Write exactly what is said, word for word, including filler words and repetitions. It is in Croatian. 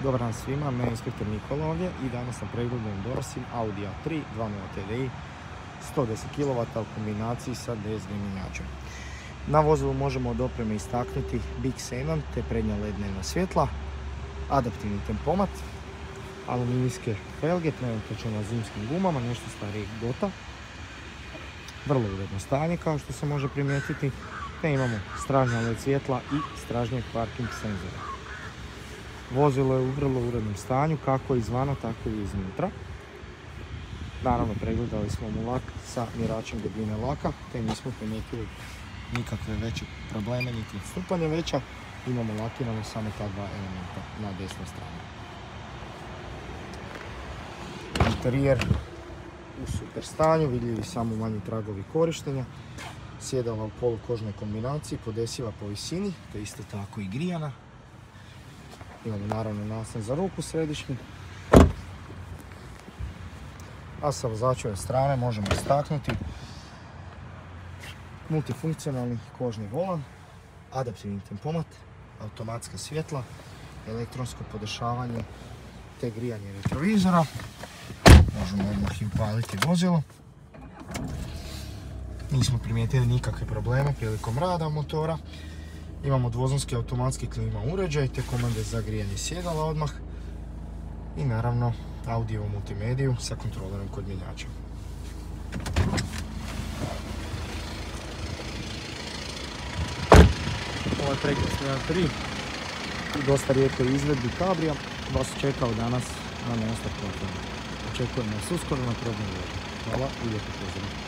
Dobar dan svima, me je inspektor Nikola ovdje i danas na pregledu donosim Audi A tri dva nula T D I sto deset kilovata u kombinaciji sa D S G mjenjačem. Na vozilu možemo od opreme istaknuti Big Xenon te prednja L E D dnevna svjetla, adaptivni tempomat, aluminijske felge trenutačno na zimskim gumama, nešto starijeg dota, vrlo uredno stanje kao što se može primijetiti, te imamo stražnja L E D svjetla i stražnjeg parking senzora. Vozilo je u vrlo urednom stanju, kako izvana, tako i iznutra. Naravno, pregledali smo mu lak sa mjeračem debljine laka, te nismo primijetili nikakve veće probleme, niti odstupanje veća. Imamo lakirano samo ta dva elementa na desnoj strani. Interijer u super stanju, vidljivi samo manji tragovi korištenja. Sjedala u polukožnoj kombinaciji, podesiva po visini, te isto tako i grijana. Imamo naravno naslon za ruku središnji. A sa vozačove strane možemo istaknuti multifunkcionalni kožni volan, adaptivni tempomat, automatska svjetla, elektronsko podešavanje te grijanje retrovizora. Možemo odmah i upaliti vozilo. Nismo primijetili nikakve probleme prilikom rada motora. Imamo dvozonski automatski klima uređaj te komande za grijanje sjedala odmah. I naravno audio multimediju sa kontrolerom kod mjenjača. Ovaj pregled A tri u dosta rijekoj izvedbi Cabria vas čekao danas na Monstar platformi. Očekujemo vas uskoro na probnom vožnju. Hvala i lijepo pozdrav.